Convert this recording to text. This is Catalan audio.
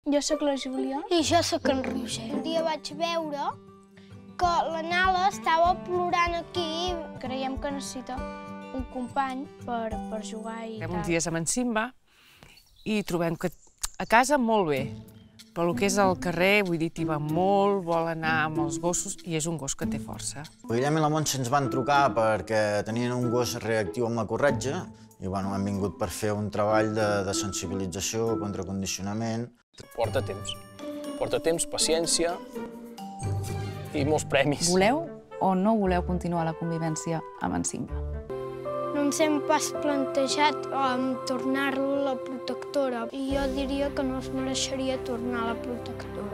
Jo sóc la Júlia. I jo sóc en Roger. Un dia vaig veure que la Nala estava plorant aquí. Creiem que necessita un company per jugar i Uns dies amb en Simba i trobem que a casa molt bé, però el que és al carrer, vull dir, t'hi va molt, vol anar amb els gossos i és un gos que té força. El Guillem i la Montse ens van trucar perquè tenien un gos reactiu amb la corretja i bueno, hem vingut per fer un treball de sensibilització, contracondicionament. Porta temps, paciència i molts premis. Voleu o no voleu continuar la convivència amb en Simba? No ens hem pas plantejat tornar-lo la protectora i jo diria que no es mereixeria tornar a la protectora.